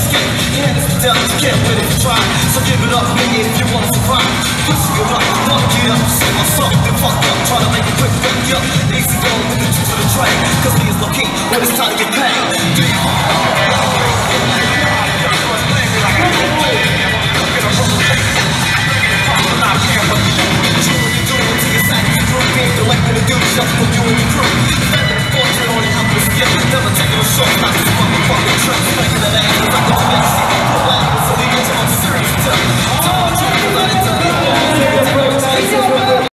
escape. Your hand is down, you can't win if you try. So give it up, baby, if you wanna survive. Pushing it up, don't get up, say what's up, then fuck up. Try to make it quick, back up. Easy going with the juice of the train. Cause me is low key when it's time to get paid. Do you? Like when the dude shuts for you and